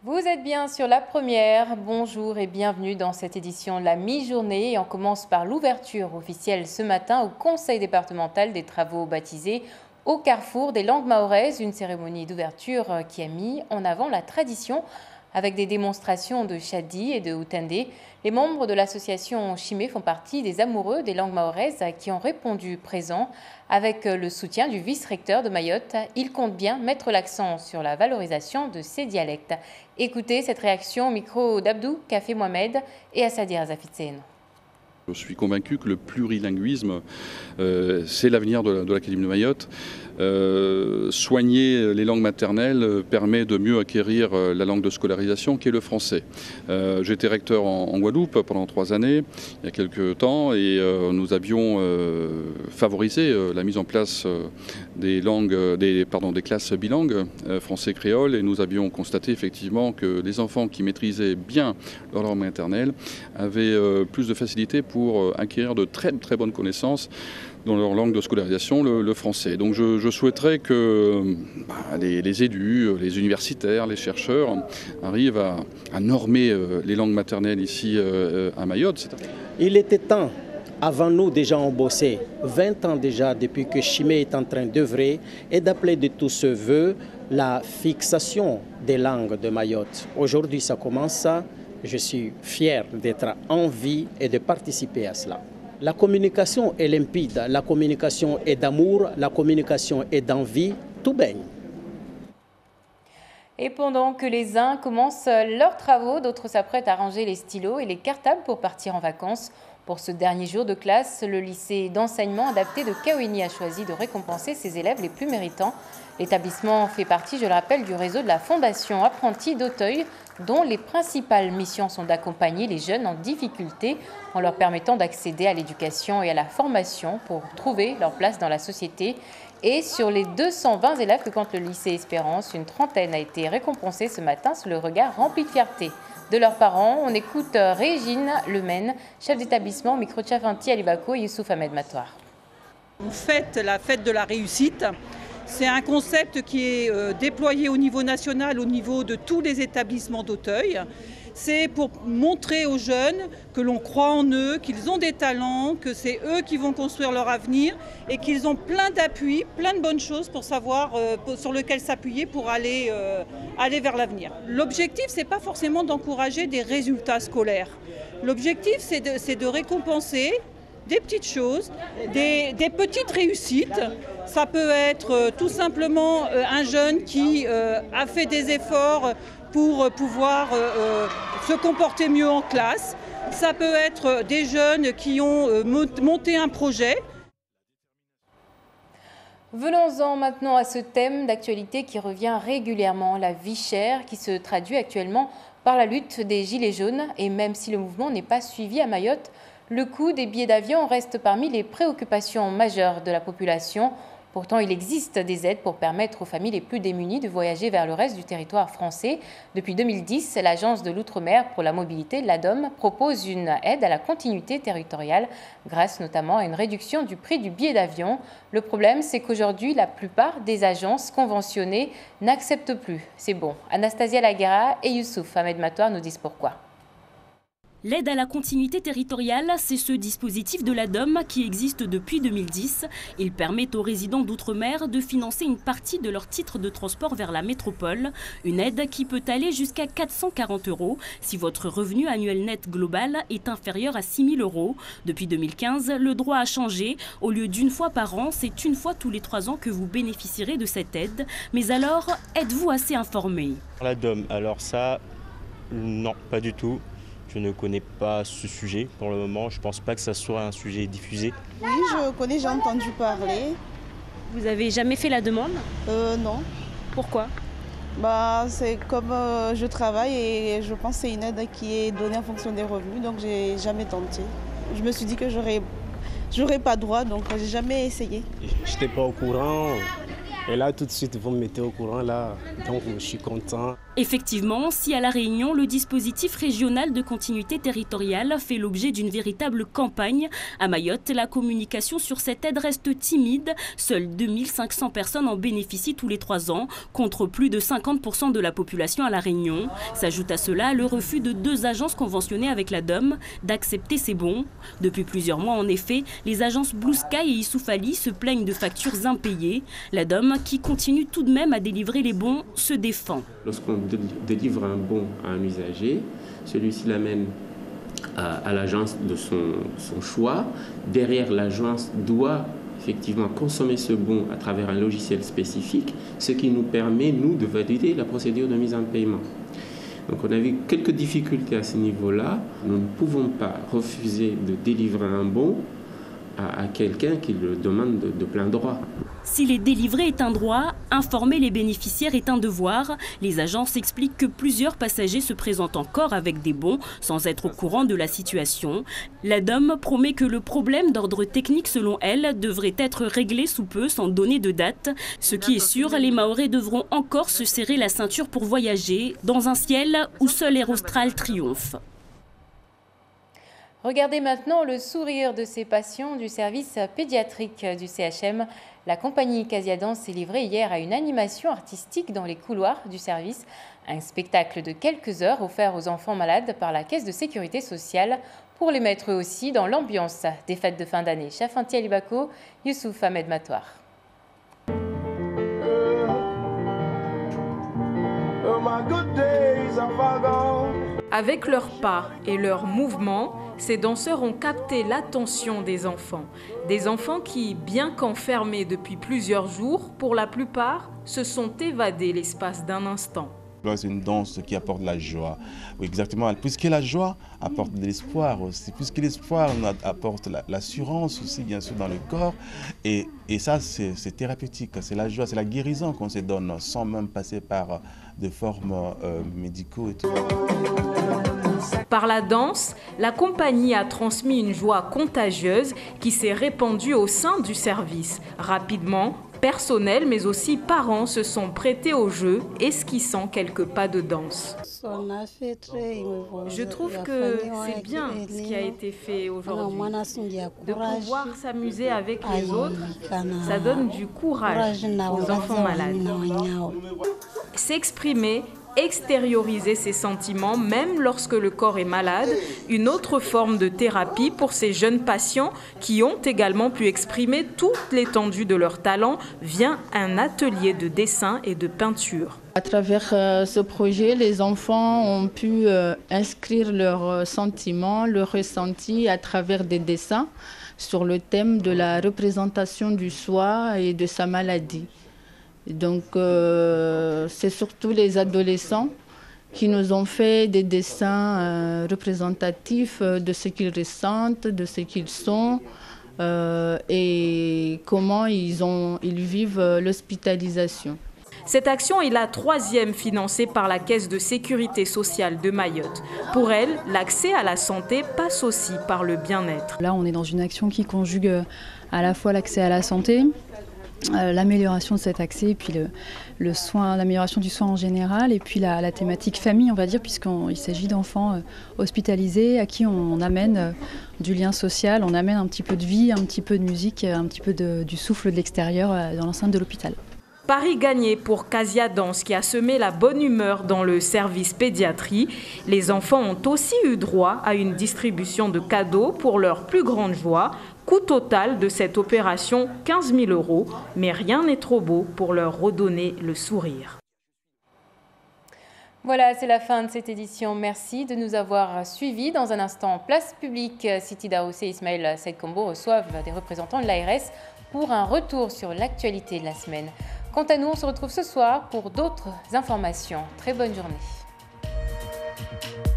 Vous êtes bien sur La Première, bonjour et bienvenue dans cette édition de la mi-journée. Et on commence par l'ouverture officielle ce matin au Conseil départemental des travaux baptisés au Carrefour des langues mahoraises, une cérémonie d'ouverture qui a mis en avant la tradition avec des démonstrations de Chadi et de Houtendé. Les membres de l'association Chimé font partie des amoureux des langues mahoraises qui ont répondu présent. Avec le soutien du vice-recteur de Mayotte, ils comptent bien mettre l'accent sur la valorisation de ces dialectes. Écoutez cette réaction au micro d'Abdou Café Mohamed et Assadir Zafitsen. Je suis convaincu que le plurilinguisme, c'est l'avenir de l'Académie de Mayotte. Soigner les langues maternelles permet de mieux acquérir la langue de scolarisation qui est le français. J'étais recteur en Guadeloupe pendant 3 années, il y a quelques temps, et nous avions favorisé la mise en place des classes bilingues, français-créole, et nous avions constaté effectivement que les enfants qui maîtrisaient bien leur langue maternelle avaient plus de facilité pour acquérir de très très bonnes connaissances dans leur langue de scolarisation, le français. Donc je souhaiterais que les élus, les universitaires, les chercheurs arrivent à normer les langues maternelles ici à Mayotte. Il était temps, avant nous déjà on bossait, 20 ans déjà depuis que Chimé est en train d'œuvrer et d'appeler de tous ses voeux la fixation des langues de Mayotte. Aujourd'hui ça commence, je suis fier d'être en vie et de participer à cela. La communication est limpide, la communication est d'amour, la communication est d'envie, tout baigne. Et pendant que les uns commencent leurs travaux, d'autres s'apprêtent à ranger les stylos et les cartables pour partir en vacances. Pour ce dernier jour de classe, le lycée d'enseignement adapté de Kaouéni a choisi de récompenser ses élèves les plus méritants. L'établissement fait partie, je le rappelle, du réseau de la Fondation Apprentis d'Auteuil, dont les principales missions sont d'accompagner les jeunes en difficulté en leur permettant d'accéder à l'éducation et à la formation pour trouver leur place dans la société. Et sur les 220 élèves que compte le lycée Espérance, une trentaine a été récompensée ce matin sous le regard rempli de fierté de leurs parents. On écoute Régine Lemaine, chef d'établissement, micro de Chafanti Alibako et Youssouf Ahmed Matoir. Vous faites la fête de la réussite. C'est un concept qui est déployé au niveau national, au niveau de tous les établissements d'Auteuil. C'est pour montrer aux jeunes que l'on croit en eux, qu'ils ont des talents, que c'est eux qui vont construire leur avenir et qu'ils ont plein d'appuis, plein de bonnes choses pour savoir sur lesquelles s'appuyer pour aller vers l'avenir. L'objectif, ce n'est pas forcément d'encourager des résultats scolaires. L'objectif, c'est de récompenser des petites choses, des petites réussites. Ça peut être tout simplement un jeune qui a fait des efforts pour pouvoir se comporter mieux en classe. Ça peut être des jeunes qui ont monté un projet. Venons-en maintenant à ce thème d'actualité qui revient régulièrement, la vie chère, qui se traduit actuellement par la lutte des Gilets jaunes. Et même si le mouvement n'est pas suivi à Mayotte, le coût des billets d'avion reste parmi les préoccupations majeures de la population. Pourtant, il existe des aides pour permettre aux familles les plus démunies de voyager vers le reste du territoire français. Depuis 2010, l'Agence de l'Outre-mer pour la mobilité, l'ADOM, propose une aide à la continuité territoriale, grâce notamment à une réduction du prix du billet d'avion. Le problème, c'est qu'aujourd'hui, la plupart des agences conventionnées n'acceptent plus. C'est bon. Anastasia Laguera et Youssouf Ahmed Matoir nous disent pourquoi. L'aide à la continuité territoriale, c'est ce dispositif de l'ADOM qui existe depuis 2010. Il permet aux résidents d'outre-mer de financer une partie de leur titre de transport vers la métropole. Une aide qui peut aller jusqu'à 440 € si votre revenu annuel net global est inférieur à 6 000 €. Depuis 2015, le droit a changé. Au lieu d'une fois par an, c'est une fois tous les 3 ans que vous bénéficierez de cette aide. Mais alors, êtes-vous assez informé? L'ADOM, alors ça, non, pas du tout. Je ne connais pas ce sujet pour le moment. Je ne pense pas que ça soit un sujet diffusé. Oui, je connais, j'ai entendu parler. Vous avez jamais fait la demande? Non. Pourquoi? C'est comme je travaille et je pense que c'est une aide qui est donnée en fonction des revenus, donc j'ai jamais tenté. Je me suis dit que j'aurais pas droit, donc j'ai jamais essayé. Je n'étais pas au courant. Et là, tout de suite, vous me mettez au courant, là, donc je suis content. Effectivement, si à La Réunion, le dispositif régional de continuité territoriale fait l'objet d'une véritable campagne, à Mayotte, la communication sur cette aide reste timide. Seules 2500 personnes en bénéficient tous les 3 ans, contre plus de 50% de la population à La Réunion. S'ajoute à cela le refus de 2 agences conventionnées avec la DOM d'accepter ces bons. Depuis plusieurs mois, en effet, les agences Blue Sky et Issoufali se plaignent de factures impayées. La DOM, qui continue tout de même à délivrer les bons, se défend. Lorsqu'on délivre un bon à un usager, celui-ci l'amène à l'agence de son choix. Derrière, l'agence doit effectivement consommer ce bon à travers un logiciel spécifique, ce qui nous permet, nous, de valider la procédure de mise en paiement. Donc on a eu quelques difficultés à ce niveau-là. Nous ne pouvons pas refuser de délivrer un bon à quelqu'un qui le demande de plein droit. Si les délivrer est un droit, informer les bénéficiaires est un devoir. Les agences expliquent que plusieurs passagers se présentent encore avec des bons sans être au courant de la situation. La DOM promet que le problème d'ordre technique, selon elle, devrait être réglé sous peu sans donner de date. Ce qui est sûr, les Mahorais devront encore se serrer la ceinture pour voyager dans un ciel où seul Air Austral triomphe. Regardez maintenant le sourire de ces patients du service pédiatrique du CHM. La compagnie Casia Danse s'est livrée hier à une animation artistique dans les couloirs du service. Un spectacle de quelques heures offert aux enfants malades par la Caisse de sécurité sociale pour les mettre eux aussi dans l'ambiance des fêtes de fin d'année. Chafanti Alibako, Youssouf Ahmed Matoir. Avec leurs pas et leurs mouvements, ces danseurs ont capté l'attention des enfants. Des enfants qui, bien qu'enfermés depuis plusieurs jours, pour la plupart, se sont évadés l'espace d'un instant. C'est une danse qui apporte la joie. Oui, exactement. Puisque la joie apporte de l'espoir aussi. Puisque l'espoir apporte l'assurance aussi, bien sûr, dans le corps. Et ça, c'est thérapeutique. C'est la joie, c'est la guérison qu'on se donne sans même passer par des formes médicaux et tout. Par la danse, la compagnie a transmis une joie contagieuse qui s'est répandue au sein du service. Rapidement, personnel mais aussi parents se sont prêtés au jeu, esquissant quelques pas de danse. Je trouve que c'est bien ce qui a été fait aujourd'hui. De pouvoir s'amuser avec les autres, ça donne du courage aux enfants malades. S'exprimer, extérioriser ses sentiments, même lorsque le corps est malade, une autre forme de thérapie pour ces jeunes patients qui ont également pu exprimer toute l'étendue de leur talent via un atelier de dessin et de peinture. À travers ce projet, les enfants ont pu inscrire leurs sentiments, leurs ressentis à travers des dessins sur le thème de la représentation du soi et de sa maladie. Donc c'est surtout les adolescents qui nous ont fait des dessins représentatifs de ce qu'ils ressentent, de ce qu'ils sont et comment ils vivent l'hospitalisation. Cette action est la 3e financée par la Caisse de sécurité sociale de Mayotte. Pour elle, l'accès à la santé passe aussi par le bien-être. Là, on est dans une action qui conjugue à la fois l'accès à la santé, l'amélioration de cet accès, et puis le soin, l'amélioration du soin en général, et puis la thématique famille, on va dire, puisqu'il s'agit d'enfants hospitalisés à qui on amène du lien social, on amène un petit peu de vie, un petit peu de musique, un petit peu du souffle de l'extérieur dans l'enceinte de l'hôpital. Pari gagné pour Casia Danse qui a semé la bonne humeur dans le service pédiatrie. Les enfants ont aussi eu droit à une distribution de cadeaux pour leur plus grande joie. Coût total de cette opération, 15 000 €, mais rien n'est trop beau pour leur redonner le sourire. Voilà, c'est la fin de cette édition. Merci de nous avoir suivis. Dans un instant, place publique, Siti Daoussi et Ismaël Seyd-Kombo reçoivent des représentants de l'ARS pour un retour sur l'actualité de la semaine. Quant à nous, on se retrouve ce soir pour d'autres informations. Très bonne journée.